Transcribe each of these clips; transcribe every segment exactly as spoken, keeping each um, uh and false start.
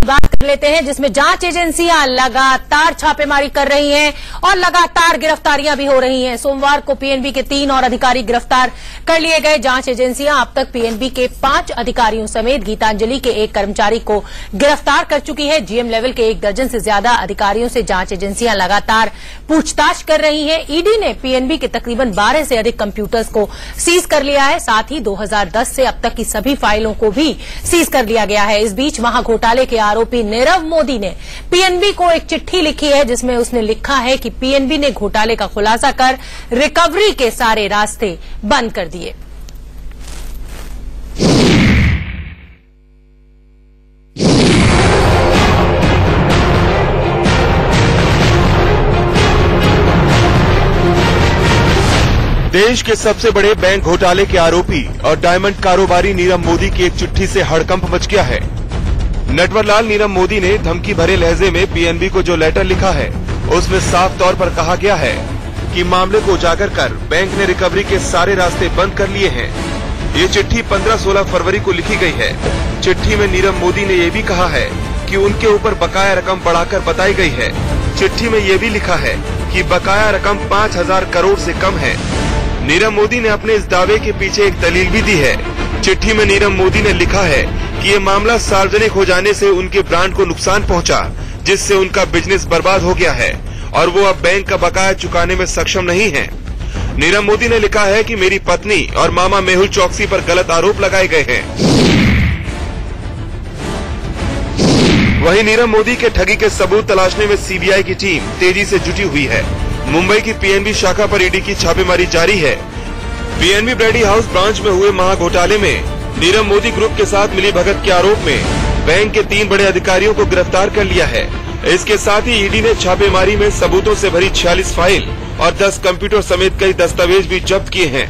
बात कर लेते हैं, जिसमें जांच एजेंसियां लगातार छापेमारी कर रही हैं और लगातार गिरफ्तारियां भी हो रही हैं। सोमवार को पीएनबी के तीन और अधिकारी गिरफ्तार कर लिए गए। जांच एजेंसियां अब तक पीएनबी के पांच अधिकारियों समेत गीतांजलि के एक कर्मचारी को गिरफ्तार कर चुकी है। जीएम लेवल के एक दर्जन से ज्यादा अधिकारियों से जांच एजेंसियां लगातार पूछताछ कर रही हैं। ईडी ने पीएनबी के तकरीबन बारह से अधिक कंप्यूटर्स को सीज कर लिया है। साथ ही दो हज़ार दस से अब तक की सभी फाइलों को भी सीज कर लिया गया है। इस बीच महाघोटाले के आरोपी नीरव मोदी ने पीएनबी को एक चिट्ठी लिखी है, जिसमें उसने लिखा है कि पीएनबी ने घोटाले का खुलासा कर रिकवरी के सारे रास्ते बंद कर दिए। देश के सबसे बड़े बैंक घोटाले के आरोपी और डायमंड कारोबारी नीरव मोदी की एक चिट्ठी से हड़कंप मच गया है। नटवरलाल नीरव मोदी ने धमकी भरे लहजे में पीएनबी को जो लेटर लिखा है, उसमें साफ तौर पर कहा गया है कि मामले को उजागर कर बैंक ने रिकवरी के सारे रास्ते बंद कर लिए हैं। ये चिट्ठी पंद्रह सोलह फरवरी को लिखी गई है। चिट्ठी में नीरव मोदी ने ये भी कहा है कि उनके ऊपर बकाया रकम बढ़ाकर बताई गई है। चिट्ठी में ये भी लिखा है कि बकाया रकम पाँच हजार करोड़ से कम है। नीरव मोदी ने अपने इस दावे के पीछे एक दलील भी दी है। चिट्ठी में नीरव मोदी ने लिखा है कि ये मामला सार्वजनिक हो जाने से उनके ब्रांड को नुकसान पहुंचा, जिससे उनका बिजनेस बर्बाद हो गया है और वो अब बैंक का बकाया चुकाने में सक्षम नहीं है। नीरव मोदी ने लिखा है कि मेरी पत्नी और मामा मेहुल चौकसी पर गलत आरोप लगाए गए हैं। वहीं नीरव मोदी के ठगी के सबूत तलाशने में सीबीआई की टीम तेजी से जुटी हुई है। मुंबई की पीएनबी शाखा पर ईडी की छापेमारी जारी है। पीएनबी ब्रैडी हाउस ब्रांच में हुए महाघोटाले में नीरव मोदी ग्रुप के साथ मिली भगत के आरोप में बैंक के तीन बड़े अधिकारियों को गिरफ्तार कर लिया है। इसके साथ ही ईडी ने छापेमारी में सबूतों से भरी छियालीस फाइल और दस कंप्यूटर समेत कई दस्तावेज भी जब्त किए हैं।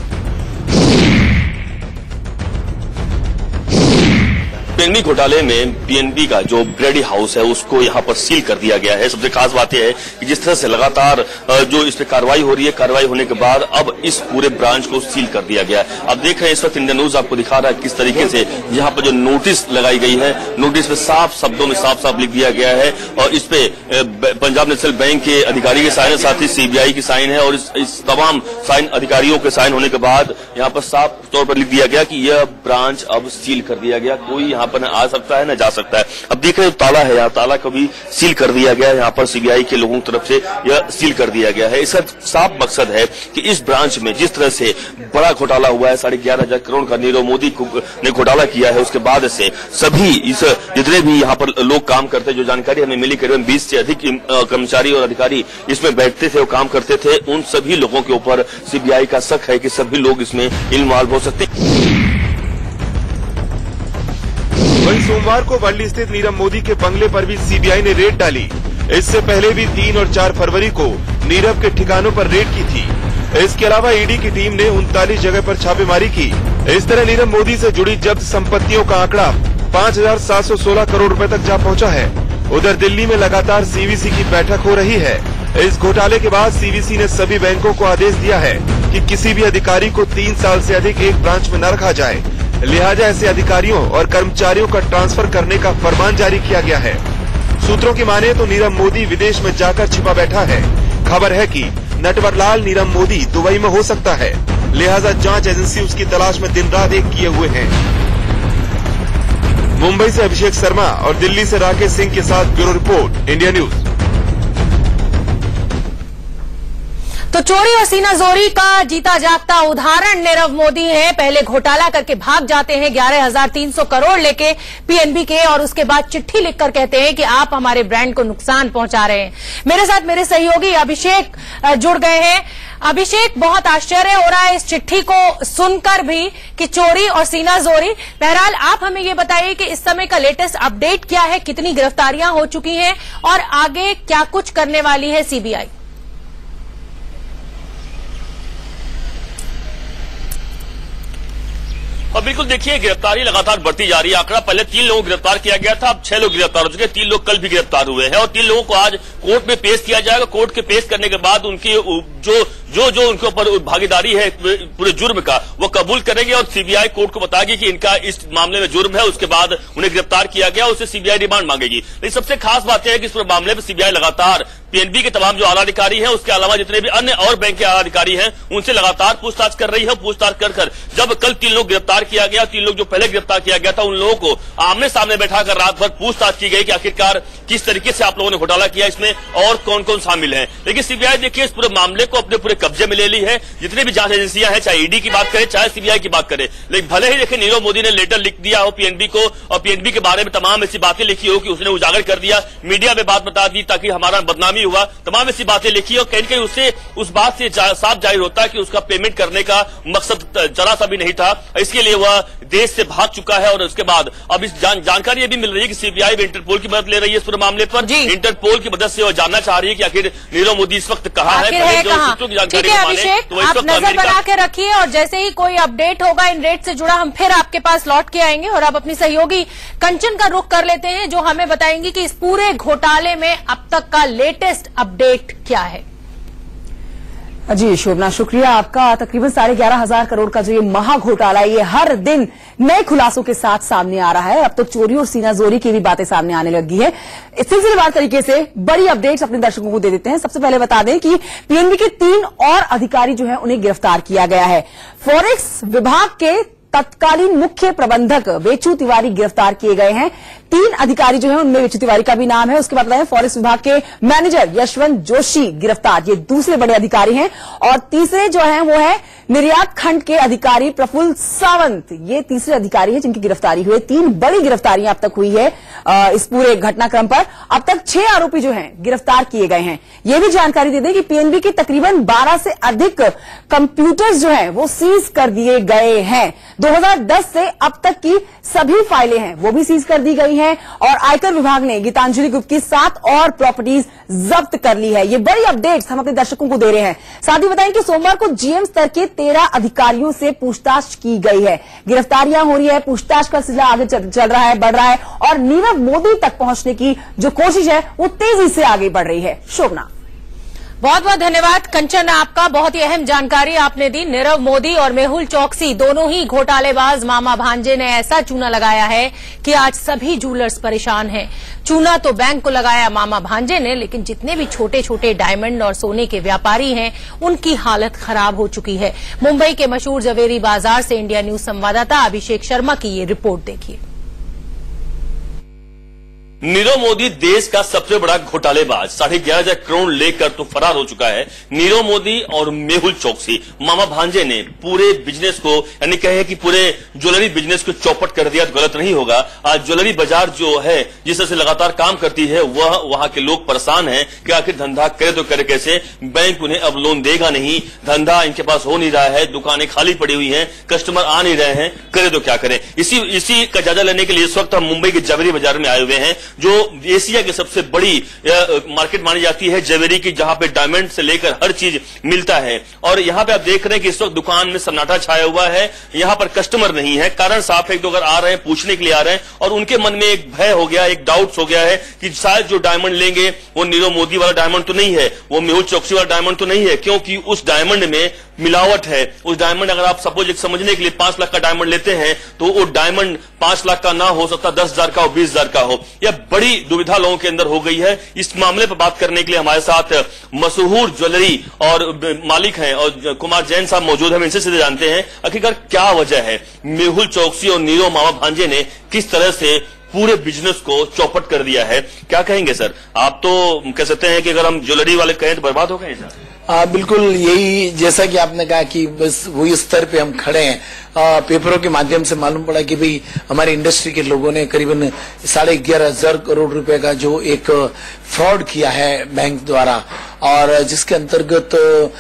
पीएनबी घोटाले में पीएनबी का जो ब्रैडी हाउस है उसको यहां पर सील कर दिया गया है। सबसे खास बात यह है कि जिस तरह से लगातार जो इस पे कार्रवाई हो रही है, कार्रवाई होने के बाद अब इस पूरे ब्रांच को सील कर दिया गया है। अब देख रहे हैं इस वक्त इंडियन न्यूज आपको दिखा रहा है किस तरीके से यहाँ पर जो नोटिस लगाई गई है, नोटिस में साफ शब्दों में साफ साफ लिख दिया गया है और इस पे पंजाब नेशनल बैंक के अधिकारी के साइन है, साथ ही सीबीआई की साइन है और इस, इस तमाम साइन अधिकारियों के साइन होने के बाद यहाँ पर साफ तौर पर लिख दिया गया कि यह ब्रांच अब सील कर दिया गया। कोई यहाँ पर न आ सकता है न जा सकता है। अब देख रहे हो ताला है, यहाँ ताला को भी सील कर दिया गया है। यहाँ पर सीबीआई के लोगों की तरफ से यह सील कर दिया गया है। इसका साफ मकसद है कि इस ब्रांच में जिस तरह से बड़ा घोटाला हुआ है, साढ़े ग्यारह हजार करोड़ का नीरव मोदी ने घोटाला किया है, उसके बाद से सभी इस जितने भी यहाँ पर लोग काम करते हैं, जो जानकारी हमें मिली करीबन बीस से अधिक कर्मचारी और अधिकारी इसमें बैठते थे और काम करते थे, उन सभी लोगों के ऊपर सीबीआई का शक है कि सभी लोग इसमें इन्वॉल्व हो सकते हैं। वहीं सोमवार को वर्ली स्थित नीरव मोदी के बंगले पर भी सीबीआई ने रेड डाली। इससे पहले भी तीन और चार फरवरी को नीरव के ठिकानों पर रेड की थी। इसके अलावा ईडी की टीम ने उनतालीस जगह पर छापेमारी की। इस तरह नीरव मोदी से जुड़ी जब्त संपत्तियों का आंकड़ा पाँच हजार सात सौ सोलह करोड़ रुपए तक जा पहुंचा है। उधर दिल्ली में लगातार सीवीसी की बैठक हो रही है। इस घोटाले के बाद सीवीसी ने सभी बैंकों को आदेश दिया है कि किसी भी अधिकारी को तीन साल से अधिक एक ब्रांच में न रखा जाए। लिहाजा ऐसे अधिकारियों और कर्मचारियों का ट्रांसफर करने का फरमान जारी किया गया है। सूत्रों की माने तो नीरव मोदी विदेश में जाकर छिपा बैठा है। खबर है कि नटवरलाल नीरव मोदी दुबई में हो सकता है, लिहाजा जांच एजेंसी उसकी तलाश में दिन रात एक किए हुए हैं। मुंबई से अभिषेक शर्मा और दिल्ली से राकेश सिंह के साथ ब्यूरो रिपोर्ट, इंडिया न्यूज। तो चोरी और सीनाजोरी का जीता जागता उदाहरण नीरव मोदी है। पहले घोटाला करके भाग जाते हैं ग्यारह हजार तीन सौ करोड़ लेके पीएनबी के, और उसके बाद चिट्ठी लिखकर कहते हैं कि आप हमारे ब्रांड को नुकसान पहुंचा रहे हैं। मेरे साथ मेरे सहयोगी अभिषेक जुड़ गए हैं। अभिषेक, बहुत आश्चर्य हो रहा है इस चिट्ठी को सुनकर भी कि चोरी और सीनाजोरी। बहरहाल आप हमें ये बताइए कि इस समय का लेटेस्ट अपडेट क्या है, कितनी गिरफ्तारियां हो चुकी हैं और आगे क्या कुछ करने वाली है सीबीआई? और बिल्कुल देखिए, गिरफ्तारी लगातार बढ़ती जा रही है। आंकड़ा पहले तीन लोगों को गिरफ्तार किया गया था, अब छह लोग गिरफ्तार हो चुके हैं। तीन लोग कल भी गिरफ्तार हुए हैं और तीन लोगों को आज कोर्ट में पेश किया जाएगा। कोर्ट के पेश करने के बाद उनकी जो जो जो उनके ऊपर भागीदारी है पूरे जुर्म का वो कबूल करेंगे और सीबीआई कोर्ट को बताएगी कि इनका इस मामले में जुर्म है। उसके बाद उन्हें गिरफ्तार किया गया, उससे सीबीआई रिमांड मांगेगी। लेकिन सबसे खास बात यह है कि इस पूरे मामले में सीबीआई लगातार पीएनबी के तमाम जो आला अधिकारी हैं, उसके अलावा जितने भी अन्य और बैंक के आला अधिकारी हैं, उनसे लगातार पूछताछ कर रही है। पूछताछ कर कर जब कल तीन लोग गिरफ्तार किया गया, तीन लोग जो पहले गिरफ्तार किया गया था, उन लोगों को आमने सामने बैठाकर रात भर पूछताछ की गई कि आखिरकार किस तरीके से आप लोगों ने घोटाला किया, इसमें और कौन कौन शामिल है। लेकिन सीबीआई देखिए इस पूरे मामले को अपने पूरे कब्जे में ले ली है। जितनी भी जांच एजेंसियां हैं, चाहे ईडी की बात करें चाहे सीबीआई की बात करें, लेकिन भले ही देखिए नीरव मोदी ने लेटर लिख दिया हो पीएनबी को और पीएनबी के बारे में तमाम ऐसी बातें लिखी हो कि उसने उजागर कर दिया, मीडिया में बात बता दी ताकि हमारा बदनामी हुआ, तमाम ऐसी बातें लिखी और कहीं कहीं उससे उस बात से जा, साफ जाहिर होता है कि उसका पेमेंट करने का मकसद जरा सा भी नहीं था। इसके लिए वह देश से भाग चुका है। और उसके बाद अब इस जान, जानकारी ये भी मिल रही है कि सीबीआई भी इंटरपोल की मदद ले रही है इस पूरे मामले पर। इंटरपोल की मदद से वह जानना चाह रही है कि आखिर नीरव मोदी इस वक्त कहाँ है, है कहाँ? ठीक है अभिषेक, तो आप नजर बना के रखिए और जैसे ही कोई अपडेट होगा इन रेट से जुड़ा हम फिर आपके पास लौट के आएंगे। और अब अपनी सहयोगी कंचन का रुख कर लेते हैं जो हमें बताएंगी कि इस पूरे घोटाले में अब तक का लेटेस्ट अपडेट क्या है। जी शोभना, शुक्रिया आपका। तकरीबन साढ़े ग्यारह हजार करोड़ का जो ये महा घोटाला है, ये हर दिन नए खुलासों के साथ सामने आ रहा है। अब तो चोरी और सीनाजोरी की भी बातें सामने आने लगी है। इस सिलसिलेवार तरीके से बड़ी अपडेट्स अपने दर्शकों को दे देते हैं। सबसे पहले बता दें कि पीएनबी के तीन और अधिकारी जो है उन्हें गिरफ्तार किया गया है। फॉरेक्स विभाग के तत्कालीन मुख्य प्रबंधक वेचू तिवारी गिरफ्तार किए गए हैं। तीन अधिकारी जो है उनमें वेचू तिवारी का भी नाम है। उसके बाद बताएं फॉरेस्ट विभाग के मैनेजर यशवंत जोशी गिरफ्तार, ये दूसरे बड़े अधिकारी हैं। और तीसरे जो हैं वो है निर्यात खंड के अधिकारी प्रफुल्ल सावंत, ये तीसरे अधिकारी हैं जिनकी गिरफ्तारी हुई। तीन बड़ी गिरफ्तारियां अब तक हुई है इस पूरे घटनाक्रम पर। अब तक छह आरोपी जो हैं गिरफ्तार किए गए हैं। यह भी जानकारी दे दें कि पीएनबी के तकरीबन बारह से अधिक कंप्यूटर्स जो हैं वो सीज कर दिए गए हैं। दो हज़ार दस से अब तक की सभी फाइलें हैं वो भी सीज कर दी गई हैं। और आयकर विभाग ने गीतांजलि गुप्त की सात और प्रॉपर्टीज जब्त कर ली है। ये बड़ी अपडेट्स हम अपने दर्शकों को दे रहे हैं। साथ ही बताएं कि सोमवार को जीएम स्तर के तेरह अधिकारियों से पूछताछ की गई है। गिरफ्तारियां हो रही है, पूछताछ का सिलसिला आगे चल, चल रहा है, बढ़ रहा है और नीरव मोदी तक पहुंचने की जो कोशिश है वो तेजी से आगे बढ़ रही है। शोभना, बहुत बहुत धन्यवाद कंचन, आपका बहुत ही अहम जानकारी आपने दी। नीरव मोदी और मेहुल चौकसी दोनों ही घोटालेबाज मामा भांजे ने ऐसा चूना लगाया है कि आज सभी जूलर्स परेशान हैं। चूना तो बैंक को लगाया मामा भांजे ने, लेकिन जितने भी छोटे छोटे डायमंड और सोने के व्यापारी हैं उनकी हालत खराब हो चुकी है। मुंबई के मशहूर जवेरी बाजार से इंडिया न्यूज संवाददाता अभिषेक शर्मा की ये रिपोर्ट देखिए। नीरव मोदी देश का सबसे बड़ा घोटालेबाज साढ़े ग्यारह हजार करोड़ लेकर तो फरार हो चुका है। नीरव मोदी और मेहुल चौकसी मामा भांजे ने पूरे बिजनेस को यानी कहे कि पूरे ज्वेलरी बिजनेस को चौपट कर दिया तो गलत नहीं होगा। आज ज्वेलरी बाजार जो है जिस तरह से लगातार काम करती है वह वहां के लोग परेशान हैं कि आखिर धंधा करे तो करे कैसे, बैंक उन्हें अब लोन देगा नहीं, धंधा इनके पास हो नहीं रहा है, दुकानें खाली पड़ी हुई हैं, कस्टमर आ नहीं रहे हैं, करे तो क्या करें। इसी इसी का जायजा लेने के लिए इस वक्त हम मुंबई के जवेरी बाजार में आए हुए हैं जो एशिया की सबसे बड़ी मार्केट मानी जाती है ज्वेलरी की, जहां पे डायमंड से लेकर हर चीज मिलता है। और यहां पे आप देख रहे हैं कि इस वक्त दुकान में सन्नाटा छाया हुआ है, यहां पर कस्टमर नहीं है। कारण साफ है, एक दो अगर आ रहे हैं पूछने के लिए आ रहे हैं और उनके मन में एक भय हो गया, एक डाउट्स हो गया है कि शायद जो डायमंड लेंगे वो नीरव मोदी वाला डायमंड तो नहीं है, वो मेहुल चौकसी वाला डायमंड तो नहीं है, क्योंकि उस डायमंड में मिलावट है। उस डायमंड अगर आप सपोज एक समझने के लिए पांच लाख का डायमंड लेते हैं तो वो डायमंड पांच लाख का ना हो सकता, दस हजार का हो, बीस हजार का हो। यह बड़ी दुविधा लोगों के अंदर हो गई है। इस मामले पर बात करने के लिए हमारे साथ मशहूर ज्वेलरी और मालिक हैं और कुमार जैन साहब मौजूद हैं। इनसे सीधे जानते हैं आखिरकार क्या वजह है मेहुल चौकसी और नीरव मामा भांजे ने किस तरह से पूरे बिजनेस को चौपट कर दिया है। क्या कहेंगे सर? आप तो कह सकते हैं कि अगर हम ज्वेलरी वाले कहें तो बर्बाद हो गए सर। आ, बिल्कुल यही, जैसा कि आपने कहा कि बस वही स्तर पे हम खड़े हैं। आ, पेपरों के माध्यम से मालूम पड़ा कि भाई हमारी इंडस्ट्री के लोगों ने करीबन साढ़े ग्यारह हजार करोड़ रुपए का जो एक फ्रॉड किया है बैंक द्वारा, और जिसके अंतर्गत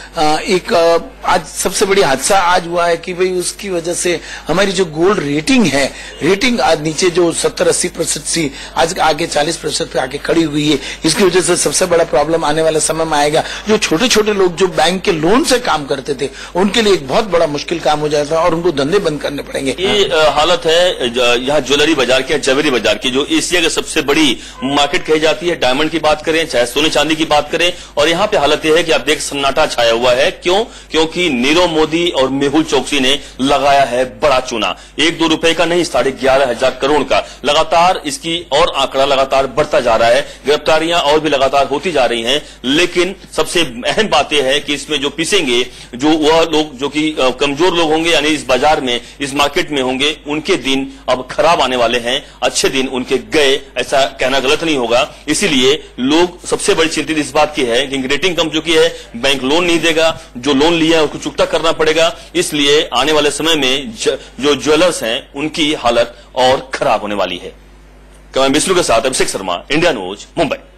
एक आज सबसे बड़ी हादसा आज हुआ है कि भाई उसकी वजह से हमारी जो गोल्ड रेटिंग है, रेटिंग आज नीचे जो सत्तर अस्सी प्रतिशत सी आज आगे चालीस प्रतिशत पे आके खड़ी हुई है। इसकी वजह से सबसे बड़ा प्रॉब्लम आने वाले समय में आएगा। जो छोटे छोटे लोग जो बैंक के लोन से काम करते थे उनके लिए एक बहुत बड़ा मुश्किल काम हो जाता है और उनको धंधे बंद करने पड़ेंगे। ये हाँ। हालत है यहाँ ज्वेलरी बाजार की, जवेरी बाजार की, जो एशिया की सबसे बड़ी मार्केट कही जाती है। डायमंड की बात करें चाहे सोने चांदी की बात करें, और यहां पे हालत यह है कि आप देख सन्नाटा छाया हुआ है। क्यों? क्योंकि नीरव मोदी और मेहुल चोकसी ने लगाया है बड़ा चूना, एक दो रुपए का नहीं, साढ़े ग्यारह हजार करोड़ का। लगातार इसकी और आंकड़ा लगातार बढ़ता जा रहा है, गिरफ्तारियां और भी लगातार होती जा रही हैं। लेकिन सबसे अहम बात यह है कि इसमें जो पिसेंगे, जो वह लोग जो कि कमजोर लोग होंगे, यानी इस बाजार में, इस मार्केट में होंगे, उनके दिन अब खराब आने वाले हैं। अच्छे दिन उनके गए, ऐसा कहना गलत नहीं होगा। इसीलिए लोग सबसे बड़ी चिंतित इस बात की है कि रेटिंग कम चुकी है, बैंक लोन नहीं देगा, जो लोन लिया है उसको चुकता करना पड़ेगा। इसलिए आने वाले समय में ज, जो ज्वेलर्स हैं उनकी हालत और खराब होने वाली है। कैमरा विष्णु के साथ अभिषेक शर्मा, इंडिया न्यूज, मुंबई।